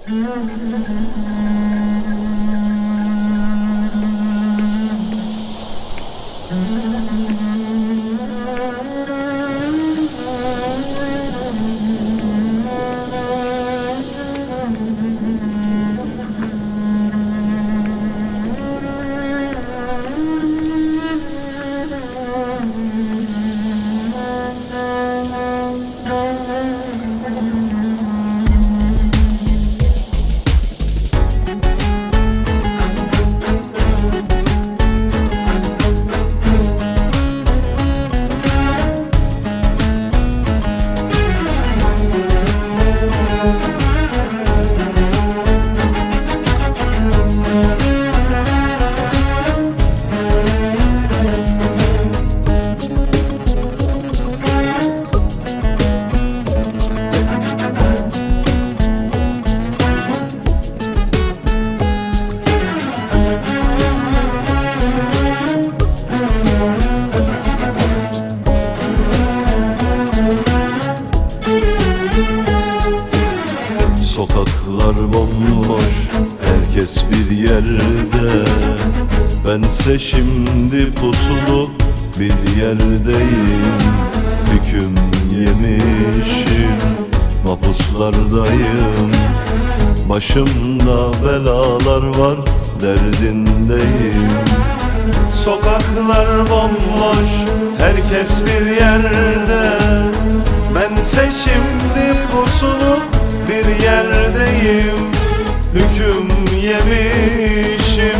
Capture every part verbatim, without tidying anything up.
Sokaklar bomboş, herkes bir yerde. Bense şimdi pusulu bir yerdeyim. Hüküm yemişim, mahpuslardayım. Başımda belalar var, derdindeyim. Sokaklar bomboş, herkes bir yerde. Bense şimdi pusulu bir yerdeyim. Hüküm yemişim,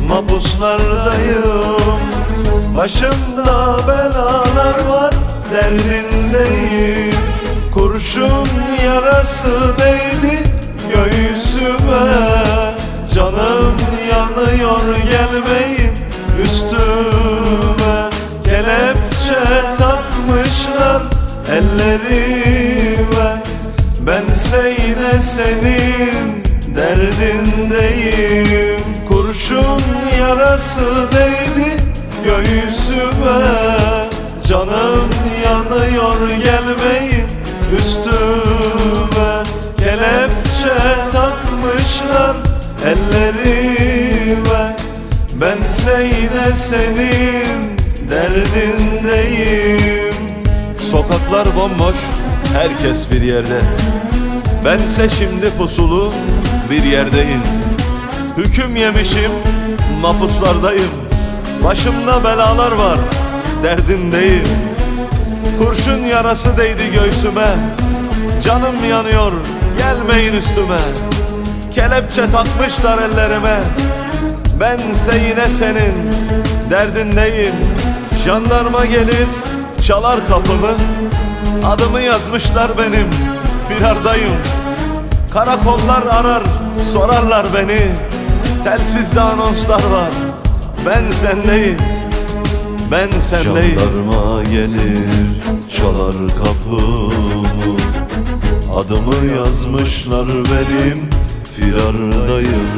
mahpuslardayım. Başımda belalar var, derdindeyim. Kurşun yarası değdi göğsüme. Canım yanıyor, gelmeyin üstüme. Kelepçe takmışlar ellerime. Bense yine senin derdindeyim. Kurşun yarası değdi göğsüme. Canım yanıyor, gelmeyin üstüme. Kelepçe takmışlar ellerime. Bense yine senin derdindeyim. Sokaklar bomboş, herkes bir yerde. Bense şimdi pusulu bir yerdeyim. Hüküm yemişim, mahpuslardayım. Başımda belalar var, derdimdeyim. Kurşun yarası değdi göğsüme. Canım yanıyor, gelmeyin üstüme. Kelepçe takmışlar ellerime. Bense yine senin derdindeyim. Jandarma gelir, çalar kapımı. Adımı yazmışlar benim, firardayım. Karakollar arar, sorarlar beni. Telsizde anonslar var, ben sendeyim, ben sendeyim. Jandarma gelir, çalar kapımı. Adımı yazmışlar benim, firardayım.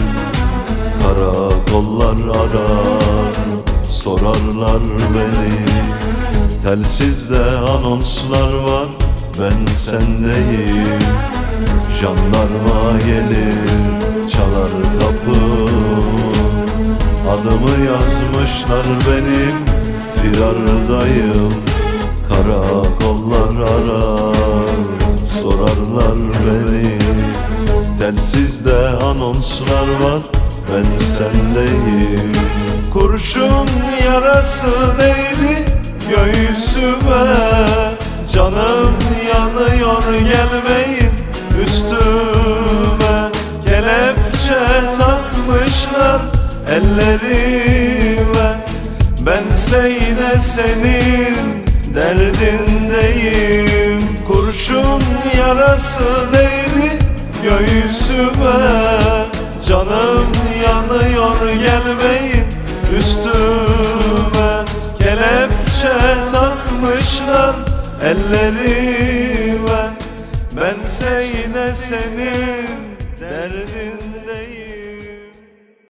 Karakollar arar, sorarlar beni. Telsizde anonslar var, ben sendeyim. Jandarma gelir, çalar kapımı. Adımı yazmışlar benim, firardayım. Karakollar arar, sorarlar beni. Telsizde anonslar var, ben sendeyim. Kurşun yarası değdi göğsüme. Canım yanıyor, gelmeyin üstüme. Kelepçe takmışlar ellerime. Bense yine senin derdindeyim. Kurşun yarası değdi göğsüme. Canım yanıyor, gelmeyin üstüme. Kelepçe takmışlar ellerime. Bense yine senin derdin